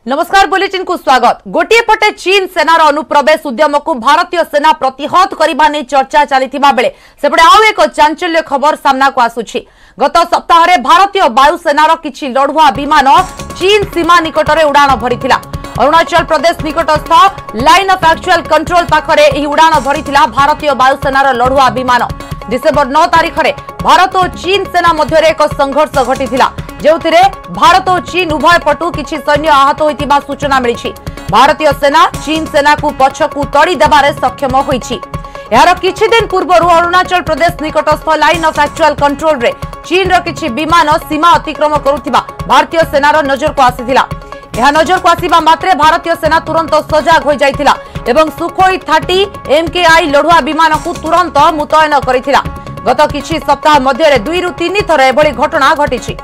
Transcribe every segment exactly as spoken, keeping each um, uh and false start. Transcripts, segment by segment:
नमस्कार बुलेटिन को स्वागत। गोटे पटे चीन सेनार अनुप्रवेश उद्यम को भारतीय सेना प्रतिहत करने नहीं चर्चा चली बेले सेपटे आउ एक चांचल्य खबर सामना को आसुछि। गत सप्ताह में भारतीय वायुसेनार किछि लड़ुआ विमान चीन सीमा निकट में उड़ाण भरिथिला। अरुणाचल प्रदेश निकटस्थ लाइन ऑफ एक्चुअल कंट्रोल पाखरे एही उड़ाण भरिथिला भारतीय वायुसेनार लड़ुआ विमान। डिसेम्बर नौ तारिख में भारत और चीन सेना मध्य एक संघर्ष घटिथिला जेउथिरे भारत और चीन उभय पटु किछि सैन्य आहत होइतिबा सूचना मिलिछि। भारतीय सेना चीन सेना को पछकु तड़ी देबारे सक्षम होइछि। यार किछि दिन पूर्व अरुणाचल प्रदेश निकटस्थ लाइन ऑफ एक्चुअल कंट्रोल रे चीन रो किछि विमान सीमा अतिक्रम करुथिबा भारतीय सेनार नजर को आसीथिला। यह नजर को आसीबा मात्रे भारतीय सेना तुरंत सजाग हो जाइथिला एवं सुखोई थर्टी एमकेआई लड़ुआ विमान को तुरंत मुतयन करिथिला। गत किछि सप्ताह मध्य दुई रु तीन थर एभली घटना घटिछि।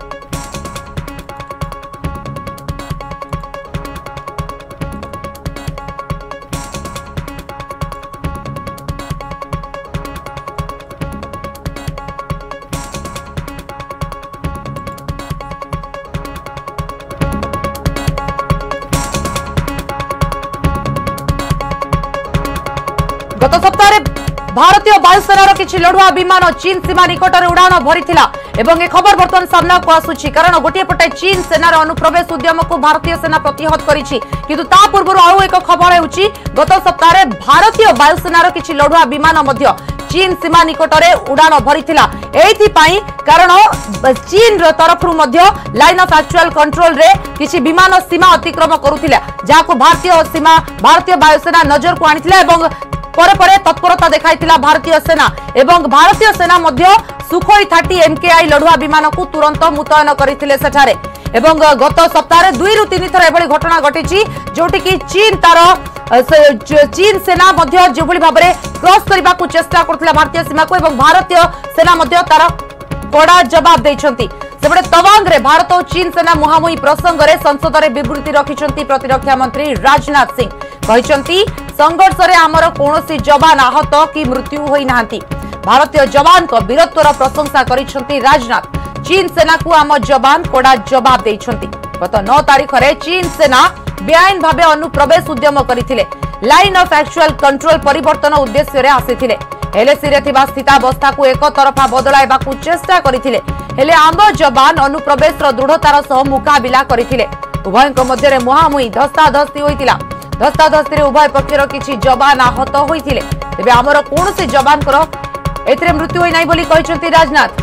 गत सप्ताह भारतीय वायुसेनार किछि लड़ुआ विमान चीन सीमा निकट में उड़ाण भरिथिला एवं ए खबर बर्तमान सामना को आसुछि। कारण गोटे पटे चीन सेनार अनुप्रवेश उद्यम को भारतीय सेना प्रतिहत करिछि किंतु ता पूर्व आउ एक खबर हेउछि। गत सप्ताह भारतीय वायुसेनार किछि लड़ुआ विमान मध्य चीन सीमा निकट में उड़ाण भरिथिला। एथि पई कारण चीन तरफ मध्य लाइन ऑफ एक्चुअल कंट्रोल रे किछि विमान सीमा अतिक्रम करुथिला जाको भारतीय सीमा भारतीय वायुसेना नजर को आनिथिला एवं परे परे तत्परता देखाइथिला भारतीय सेना एवं भारतीय सेना मध्य सुखोई थर्टी एमकेआई लड़ुआ विमान को तुरंत मुतयन करथिले सेठारे। एवं गत सप्ताह दुई रु तीन थर एभली घटना घटिछि जोटी कि चीन तार चीन सेना मध्य जेभली भाबरे क्रॉस करबा को चेष्टा करथिला भारतीय सीमा को एवं भारतीय सेना मध्य तार कड़ा जवाब दैछंती। सेबडे तवांग रे भारत और चीन सेना मुहामुही प्रसंग रे संसद रे विवृत्ति रखिछंती प्रतिरक्षा मंत्री राजनाथ सिंह। कहिछंती संघर्ष रे हमर कोनोसी जवान आहत कि मृत्यु होई नाहंती। भारतीय जवान को वीरत्वर प्रशंसा करिछंती राजनाथ। चीन सेना को आम जवान कड़ा जवाब दैछंती। गत नौ तारिख रे चीन सेना बेआईन भाबे अनुप्रवेश उद्यम करिथिले। लाइन ऑफ एक्चुअल कंट्रोल परिवर्तन उद्देश्य रे आसीथिले। एलएसी रे थिबा स्थितावस्था को एक तरफा बदलाइबा को चेष्टा करिथिले हेले आम जवान अनुप्रवेश रो दृढ़तार सह मुकाबिला करिथिले। उभयक मध्य मुहामुही धस्ताधस्ती होइतिला। धस्ताधस्ती रे उभय पक्षर किछि जवान आहत होइथिले तेबे हमर कोनोसी जवानकर एथिरे मृत्यु होई नै बोली कहिसंती राजनाथ।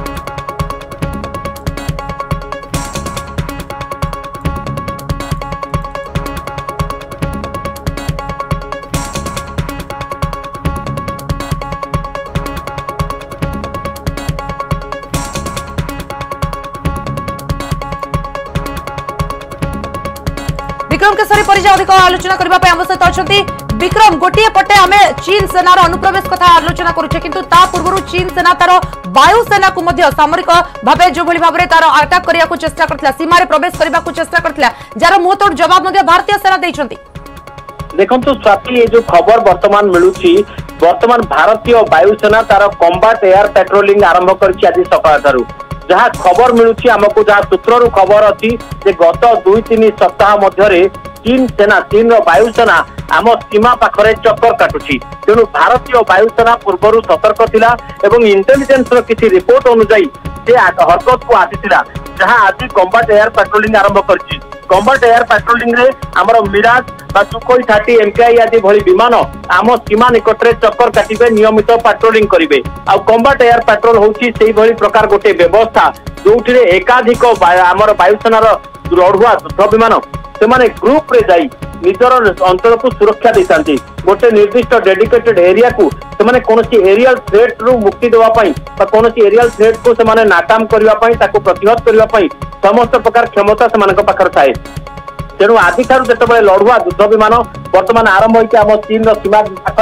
विक्रम केसरी परिचय अधिक आलोचना करने आम सहित अच्छा विक्रम। गोटे पटे आम चीन सेनार अनुप्रवेश कथा आलोचना करुचे किंतु ता पूर्व चीन सेना तार वायुसेना को सामरिक भाव जो भाव में तार अटैक करने को चेष्टा करथिला सीमार प्रवेश करने को चेष्टा करथिला जार मुहतोड़ जवाब भारतीय सेना देइछंती। देखंतु स्वाति ये जो खबर वर्तमान मिलुची वर्तमान भारतीय वायुसेना तार कॉम्बैट एयर पेट्रोलिंग आरंभ करछि आज सकाळ ठारू। जहाँ खबर मिलुची आमको जहाँ सूत्रु खबर अच्छी गत दुई तीन सप्ताह मध्य चीन सेना चीन वायुसेना आम सीमा पाखरे चक्कर काटुची। तेणु भारतीय वायुसेना पूर्व सतर्क थिला एवं इंटेलिजेंस किसी रिपोर्ट अनुजाई से हरकत को आसीथिला जहाँ आज कॉम्बैट एयर पेट्रोलिंग आरंभ करछि। कॉम्बैट एयर पेट्रोलिंग रे हमर मिराज बा सुखोई थर्टी एमकेआई आदि भली विमान आम सीमा निकट में चक्कर काटिबे नियमित पेट्रोलिंग करिवे। आ कॉम्बैट एयर पेट्रोल होउची सेही भली प्रकार गोटे व्यवस्था जोठी रे एकाधिक हमर वायुसेनार लड़ुआ युद्ध विमान से माने ग्रुप रे जाई निजर अंचल को सुरक्षा देतांती। गोटे निर्दिष्ट डेडिकेटेड एरिया को से माने कोनोसी एरियल थ्रेट रु मुक्ति देवा पई बा कोनोसी एरियल थ्रेट को से माने नाकाम करबा पई ताको प्रतिहत करबा पई समस्त प्रकार क्षमता से मानक पाखर थाए। तेणु आदि ठारू जेतबेले लड़ुआ युद्ध विमान वर्तमान आरंभ होइके आम चीन सीमा पाखरे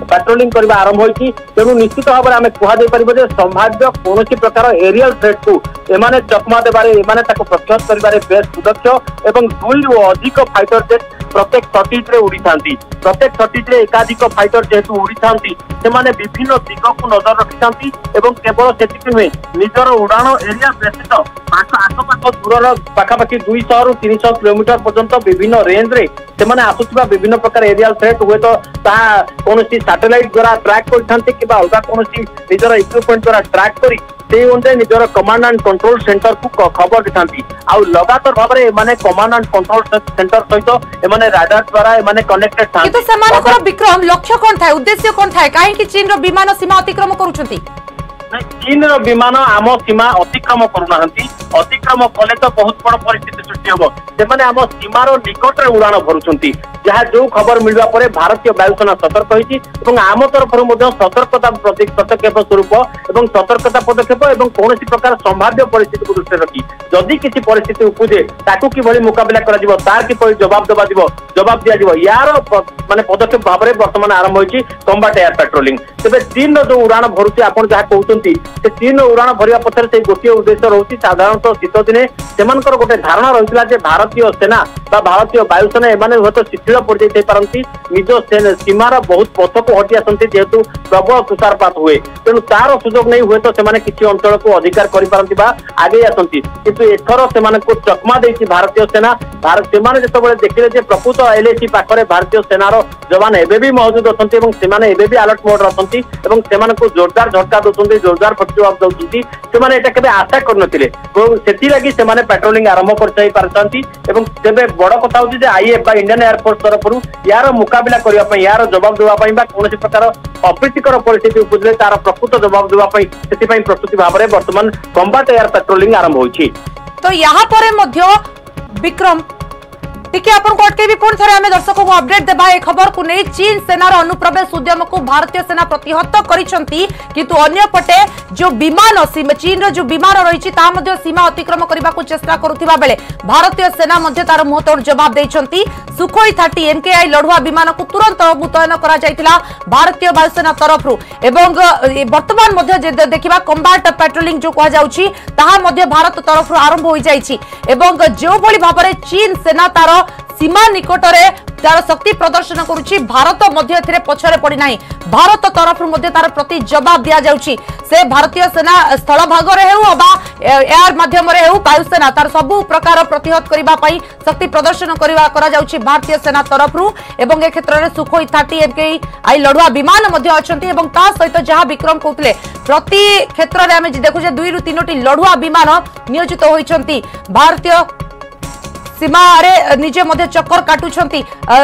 पेट्रोलिंग करबा आरंभ होईची। तेणु निश्चित भाव में आम कहुपर संभाव्य कौन प्रकार एरियल थ्रेट को एमाने चकमा देबारे एमाने ताको प्रतिहत करिबारे बेस सुदक्ष एवं दुई अधिक फाइटर जेट प्रत्येक सटीज रे उड़ी थांती। प्रत्येक सटीज रे एकाधिक फाइटर जेट उड़ी थांती सेमाने विभिन्न दिग को नजर रखी थांती एवं केवल सेतिक नुहे निजर उड़ाण एरिया व्यतीत आखपाख दूर पाखापाखि दुई सौ रु तीन सौ किलोमीटर पर्यंत विभिन्न रेंज रे सेमाने आसुथिबा विभिन्न प्रकार एरियल थ्रेट हुए तो ताहा कोनोसी सैटेलाइट द्वारा ट्रैक करथांती किबा अलगा कोनोसी निजर इक्विपमेंट द्वारा ट्रैक करी से अनुसार निजर कमांड एंड कंट्रोल सेंटर को खबर देथांती। आउ लगातार भाव में एमाने कमांड एंड कंट्रोल सेंटर सहित एमाने राडार द्वारा एमाने कनेक्टेड थांती। किंतु समानकर विक्रम लक्ष्य कोन थाए उद्देश्य कोन थाए काहे कि चीन रो विमान सीमा अतिक्रम करूछंती? चीन रो विमान आम सीमा अतिक्रम करूनाहंती। अतिक्रम कले तो बहुत बड़ परिस्थिति सृष्टि होबो। सेमाने आम सीमार निकट रे उड़ान भरुछंती जहाँ जो खबर मिलवा पर भारतीय वायुसेना सतर्क होईची एवं आम तरफ सतर्कता पदक्षेप स्वरूप एवं सतर्कता पदक्षेप एवं कौन प्रकार संभाव्य परिस्थिति को दृष्टि रखी जदि किसी परिस्थिति उपजे ताकू किभली मुकाबला करा जिवो तार किभली जवाब देबा जिवो जवाब दिया जिवो यार माने पदक्षेप भाव में वर्तमान आरंभ होईची कम्बाट एयर पेट्रोलिंग। तेबे चीन जो उड़ान भरुची आपण जहाँ कहउचंती से चीन उड़ान भरिया पछरे से गोटे उद्देश्य रहउची साधारणतः शीत दिने सेमानकर गोटे धारणा रहितला जे भारतीय सेना बा भारतीय वायुसेना एमाने होतो शिथिल पड़े पारती निज सीमार बहुत पथ को हटि आसती जेहेतु प्रबल तुषारपात हुए तेणु तार सुजोग नहीं हुए तो सेमाने किसी अंचल को अधिकार करिपारंती बा आगे आसती किंतु एथर सेमाने को चकमा देछि भारतीय सेना। भारत सेमाने जेतबेले देखिले जे प्रकृत एलएसी पाखरे भारतीय सेनार जवान एबे भी मौजूद अछंती एवं सेमाने एबे भी अलर्ट मोड रहंती एवं सेमाने को जोरदार झटका दउछंती जोरदार प्रतिजवाब दउछंती। सेमाने एटा केबे आशा करनथिले सेति लागि सेमाने पेट्रोलिंग आरंभ करचाई पारछंती एवं तेबे बड़ कथा होछि जे आईएफ बा इंडियन एयर फोर्स तरफरु यार मुकाबला करबा पई यार जवाब देबा पई बा कोनोसी प्रकार अप्रीतिकर परिस्थिति उपजले तार प्रकृत जवाब देबा पई सेति पई प्रस्तुति भाबरे वर्तमान कम्बाट एयर पेट्रोलिंग आरंभ होछि। तो यहाँ पर मध्य विक्रम टिके अपन को अटके भी पुणी थे आम दर्शकों को अपडेट देबा ए खबर को नहीं चीन सेनार अनुप्रवेश उद्यम को भारतीय सेना प्रतिहत करिसंती किंतु अन्य पटे जो विमान सीमा चीन रो जो विमान रही सीमा अतिक्रम करने को चेष्टा करुवा बेले भारतीय सेना मध्य तार मुहतोड़ जवाब देइछंती। सुखोई थर्टी एमकेआई लड़ुआ विमान को तुरंत मुतयन करा जायतिला भारतीय वायुसेना तरफ एवं वर्तमान मध्य देखिबा कम्बाट पेट्रोलिंग जो कहा जाउछि ताहा मध्य भारत तरफ आरंभ हो जाइछि एवं जो भली भाबरे चीन सेना तार सीमा निकटरे तार शक्ति प्रदर्शन करुछि भारत मध्य एथिरे पछरे पड़ी नाही भारत तरफ मध्य तार प्रति जवाब दिया जाउछि से भारतीय सेना स्थल भाग रे हेउ अबा एयर माध्यम रे हेउ वायुसेना तार सबु प्रकार प्रतिहत करिबा पई शक्ति प्रदर्शन करिबा करा जाउछि भारतीय सेना तरफ एवं ए क्षेत्र रे सुखोई थर्टी एमकेआई लड़ुआ विमान मध्य अछंती एवं ता सहित जहां विक्रम कहउतले प्रति क्षेत्र रे हम देखुजे दुई रु तीनोटी लड़ुआ विमान नियोजित होइछंती भारतीय सीमा रे निजे मध्य चक्कर काटुछंती।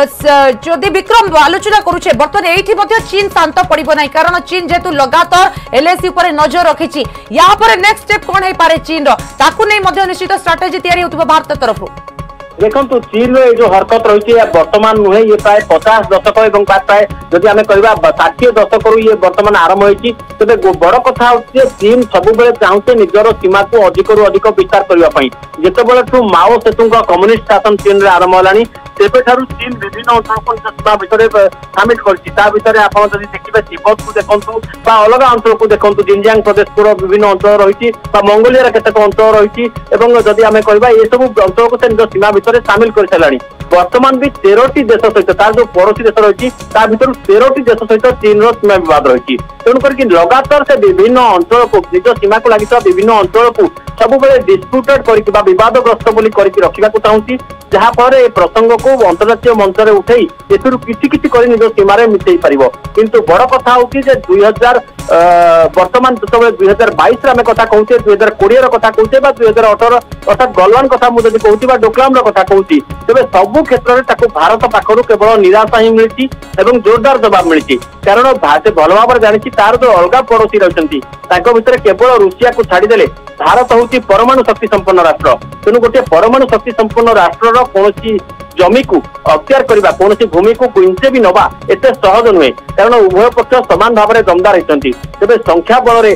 जदि विक्रम आलोचना करूछे बर्तमान एठी मध्य चीन शांत पड़िबो नै कारण चीन जेतु लगातार एलएसी ऊपर नजर रखिछि या पर नेक्स्ट स्टेप कोन हे पारे चीन रो ताकू नै मध्य निश्चित स्ट्रेटजी तैयारी होतबो भारत तरफ। देखो चीन रो जो हरकत रही है वर्तमान नुहे ये प्राय पचास दशक और प्राय जदि आम कह षाठी दशक रु ये वर्तमान आरंभ होती तेज बड़ कथा हूँ चीन सब चाहूचे निजर सीमा को अधिक रु अधिक विस्तार करने जिते माओ सेतु कम्युनिस्ट शासन चीन में आरंभ है तेबे ठारू चीन विभिन्न अंचल को सीमा भितर सामिल कर आप देखिए तिब्बत को देखु अलग अंचल को देखु जिनजियांग प्रदेश को विभिन्न अंचल रही मंगोलिया केतेक अंचल रही जदि आम कह ये सब अंचल को निज सीमा भितर सामिल कर सारे वर्तमान भी तेरह देश सहित तार जो पड़ोशी देश रही तेरह देश सहित चीन सीमा विवाद रही तेणुक लगातार से विभिन्न अंचल को निज सीमा को लगी विभिन्न अंचल को सब डिस्प्यूटेड कर विवादग्रस्त रखा चाहूँगी जहाँफल ए प्रसंग को अंतर्राष्ट्रीय मंच में उठे किसी किसी कर निज सीमार मिसई पार किंतु बड़ कथा हूँ दुई हजार वर्तमान जो दुई हजार बैश आम कथा कहूँ दुई हजार कोड़े कथा कहूँ दुई हजार अठर अर्थात गलवान कथा मुझे कहूँ डोकलाम कथा कहूँ तेज सबु क्षेत्र में भारत पाखर केवल निराशा ही मिली जोरदार जवाब मिली कारण से भल भाव जानी तार जो अलग पड़ोशी रही भितर केवल रूसिया को छाड़देले भारत हूँ परमाणु शक्ति संपन्न राष्ट्र तेणु गोटे परमाणु शक्ति संपन्न राष्ट्र कौन जमी को अख्तियार करवा कौन भूमि को इंचे भी नवा एत सहज नुहे कारण उभय पक्ष सामान भाव में दमदार होती तेज संख्या बल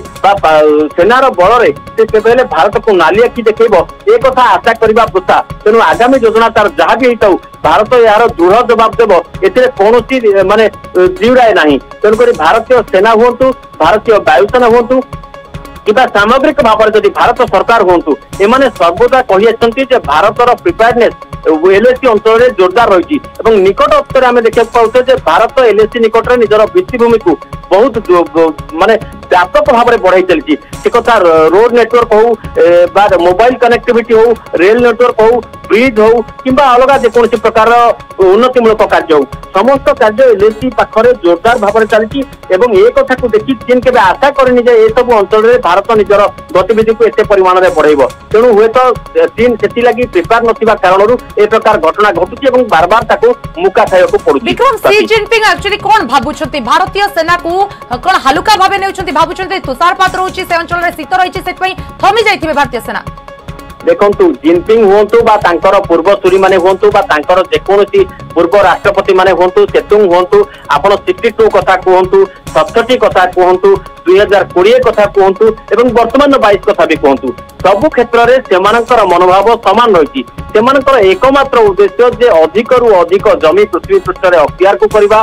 सेनार बल से भारत को नाली आखि देखेब एक कथा आशा करने वृथा तेणु आगामी योजना तार जहाँ भी होता भारत यार दृढ़ जवाब देव ए माने जीवराए ना तेणुक भारतीय सेना हूँ भारतीय वायुसेना हूँ कि सामग्रिक भाव में जब भारत सरकार हूँ एमाने सर्वदा कही भारतर प्रिपेयरनेस एलएसी अंचल में जोरदार रही निकट अवसर आम देखा पाते भारत एलएसी निकट में निजर भित्तिभूमि को बहुत माने व्यापक भाव में बढ़ाई चलती से कथा रोड नेटवर्क हो मोबाइल कनेक्टिविटी हो रेल नेटवर्क हो ब्रिज हो कि अलग जेकोसी प्रकार उन्नतिमूलक कार्य हो समस्त कार्य एलएसी पाखरे जोरदार भाव में चलती ए कथा को देखी चीन के आशा करनी ये सब अंचल में भारत निजर गतिविधि को एत परिमाण में बढ़ेब तेणु हुए तो चीन से लगी प्रिपेयर नथिबा कारणरू ए प्रकार घटना घटुची बार बार ताको मुका खाइବାକୁ पड़ुची। विक्रम सी जिनपिंग एक्चुअली कोन भाबुछंती भारतीय सेना को कोन हलुका भाबे नेउछंती भाबुछंती तुषारपात रहउची से अंचल रे शीत रहिची सेत पई थमी जाइथिबे भारतीय सेना देखु जिनपिंग हूँ पूर्व सूरी मैंने हूँ जेकोसी पूर्व राष्ट्रपति मैंने हूँ सेतुंग हूँ आपड़ सिक्सटी टू कथा कहतु सतसठी कथा कहतु दुई हजार कोड़े कथा कहतु एवं वर्तमान बाईस कथा भी कहतु सबु क्षेत्र में से मनोभाव सामान रही एकमात्र उद्देश्य जे अधिक रु अधिक जमी पृथ्वी पृष्ठ में अख्तियार को करवा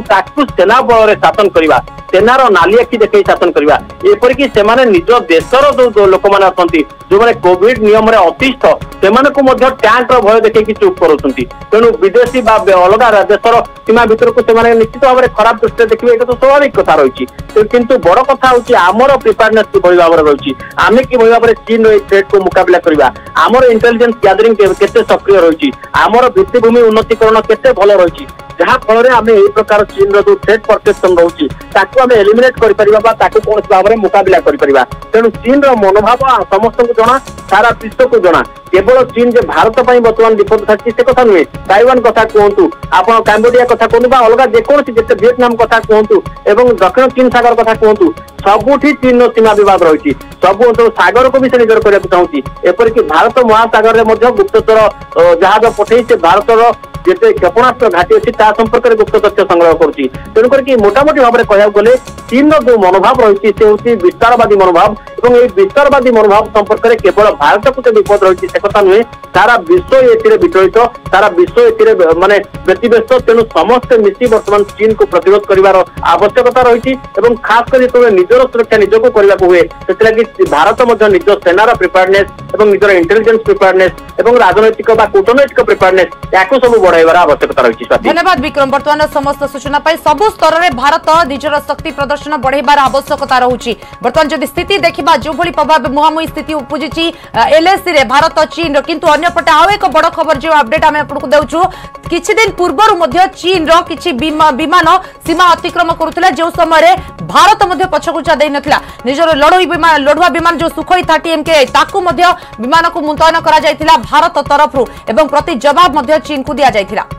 सेना बल शासन करवा सेनार नाली आखि देखा शासन करवा एपरिक से निज देशर जो लोक मैंने अच्छा जो मैंने कोविड नियम अतिष्ठ से टैंक भय देखी चुप कर तेणु विदेशी अलग देशर सीमा भितर को निश्चित भाव में खराब दृष्टि देखिए ये तो स्वाभाविक कथा रही किंतु बड़ कथा हूँ आमर प्रिपेयरनेस किभली भाव में रही आम किभली भाव में चीन थ्रेट को मुकाबला करवा आमर इंटेलिजेंस गैदरिंग केते सक्रिय रही आमर भित्तिभूमि उन्नतीकरण केते भल रही जहाँ फल आम यही प्रकार चीन रो थ्रेट परसेप्शन रोचे आम एलिमिनेट कर कौन भाव में मुकाबला कर तेणु चीन रो मनोभाव समस्त को जना सारा विश्व को जना केवल चीन जो भारत बर्तमान विपद थाची से कथा नुहे ताइवान कथा कहतु आप काम्बोडिया कथा कहतु अलग जेकोसी जिते विएटनाम कथा कहतु एवं दक्षिण चीन सागर कथा कहतु सबुठी चीन सीमा विवाद रही सब सागर को भी से निजर करने चाहूँगी एपरिक भारत महासागर में गुप्तचर जहाज पठे से भारतर जिते क्षेपणास्त्र घाटी अच्छी संपर्क में गुप्त तथ्य संग्रह करुच्ची तेणुक मोटामोटी भाव में कहूँ गले चीन जो मनोभाव रही है हूँ विस्तारवादी मनोभाव और ये विस्तारवादी मनोभाव संपर्क में केवल भारत को विपद रही से कथा नुहे सारा विश्व ए विचलित सारा विश्व ए माने व्यतिव्यस्त तेणु समस्ते मिसी बर्तमान चीन को प्रतिरोध कर आवश्यकता रही खास कर जो निजर सुरक्षा निजक करने हुए से भारत निज सेनार प्रिपेयरनेस और निजर इंटेलिजेंस प्रिपेयरनेस और राजनैतिक कूटनैतिक प्रिपेयरनेस या सब बढ़ाइबार आवश्यकता रही। धन्यवाद विक्रम बर्तमान समस्त सूचना सबु स्तर में भारत निजर शक्ति प्रदर्शन बढ़ाइबार आवश्यकता रही बर्तमान जदि स्थिति देखा जो भली प्रभाव मुहांमुही स्थिति उपजी एलएसी रे भारत चीन किंतु अन्यपटे आउ एक बड़ खबर जो अपडेट आम आपको देउछु किछि दिन पूर्वर मध्य चीन रो किछि विमान सीमा अतिक्रम करुथिला जो समय भारत मध्य पछकुचा देई नथिला निजर लड़ोई विमान लड़ुआ विमान जो सुखोई थर्टी एम के ताकू मध्य विमान को मुतयन करा जायथिला भारत तरफ एवं प्रति जवाब मध्य चीन को दिया जायथिला।